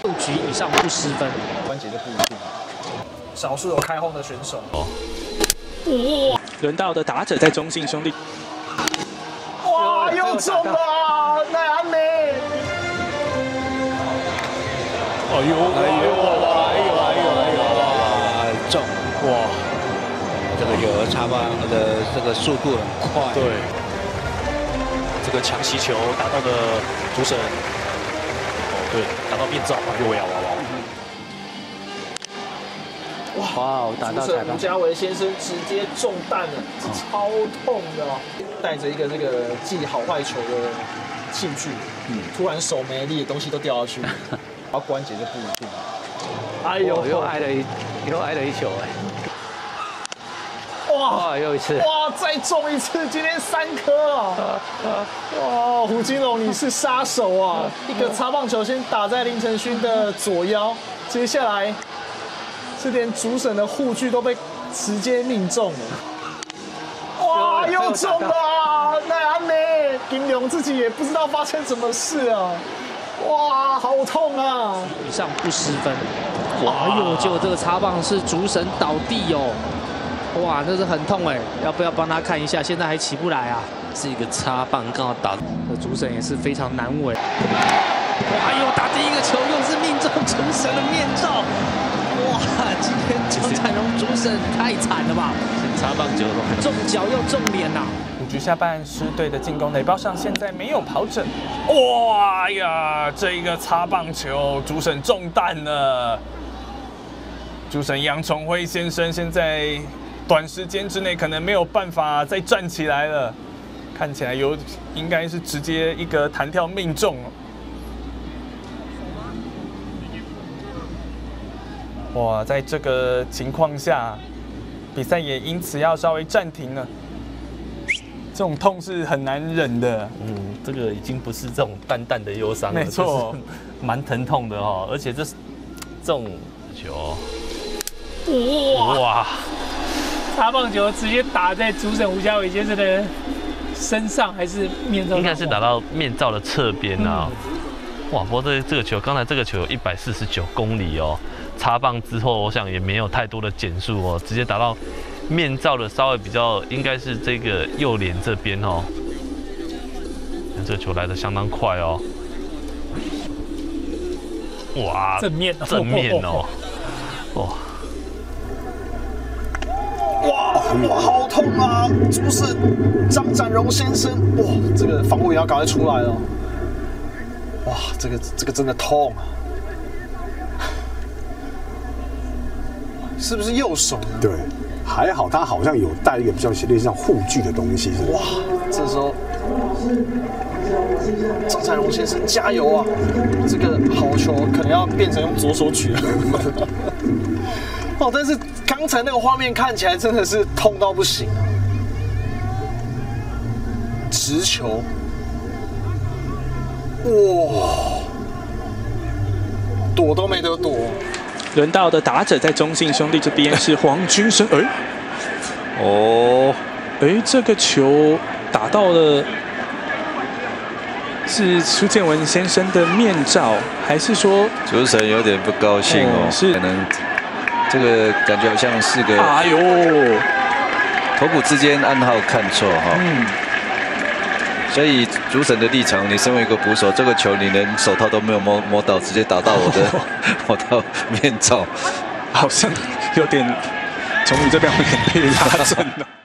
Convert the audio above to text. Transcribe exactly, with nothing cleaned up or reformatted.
六局以上不失分， 关节就不一定。少数有开轰的选手。 哦，哇！轮到的打者在中信兄弟。 哇，又中了，奈安美。 哎呦，哎呦，哎呦，哎呦，哎呦， 中！哇，这个有插棒的这个速度很快。 对，这个强袭球打到的主审，哦，对，打到面罩，哎呦呀，哇哇！ 哇！哇！打到彩棒，吴家维先生直接中弹了，超痛的哦！带着一个这个记好坏球的器具，嗯，突然手没力，东西都掉下去，然后关节就不一定。哎呦， 又挨了一，又挨了一球哎！ 哇！ 又一次！ 哇！再中一次，今天三颗啊！哇！胡金龙，你是杀手啊！一个擦棒球先打在林承勋的左腰，接下来。是连主审的护具都被直接命中了，哇，又中了！奈安美金龙自己也不知道发生什么事啊，哇，好痛啊！ 以上不失分，哇哟，结果这个擦棒是主审倒地哦，哇，这是很痛哎，要不要帮他看一下？现在还起不来啊， 是一个擦棒刚好打， 这主审也是非常难为。哇哟，打第一个球又是命中主审的面罩。哇！今天江灿荣主审太惨了吧！ 擦棒球中脚又中脸呐、啊！ 五局下半，狮队的进攻垒包上现在没有跑者。哇呀！这一个擦棒球，主审中弹了。主审杨崇辉先生现在短时间之内可能没有办法再站起来了，看起来有应该是直接一个弹跳命中。哇，在这个情况下，比赛也因此要稍微暂停了。这种痛是很难忍的。 嗯，这个已经不是这种淡淡的忧伤了， 没错， 蛮疼痛的哦。而且这是这种球， 哇哇， 擦棒球直接打在主审吴家伟先生的身上，还是面罩？ 应该是打到面罩的侧边啊。嗯、哇，不过这这个球，刚才这个球有一百四十九公里哦。擦棒之后，我想也没有太多的减速哦，直接打到面罩的稍微比较，应该是这个右脸这边哦。这球来得相当快哦，哇， 正面正面哦，哇， 哇哇，好痛啊！主审张展荣先生，哇，这个防护员要赶快出来了。哇，这个这个真的痛啊！是不是右手呢？ 对，还好他好像有带一个比较类似像护具的东西，是吧？ 哇，这时候张彩荣先生加油啊！这个好球可能要变成用左手举了。哦，但是刚才那个画面看起来真的是痛到不行啊！直球，哇，躲都没得躲。 轮到的打者在中信兄弟这边是黄君生，哎，哦，哎，这个球打到了是苏建文先生的面罩，还是说主审有点不高兴哦？是可能这个感觉好像是个，哎呦，头骨之间暗号看错哈。嗯。所以主审的立场，你身为一个捕手，这个球你连手套都没有摸摸到，直接打到我的我的面罩， 好像有点，从你这边有点被拉正了。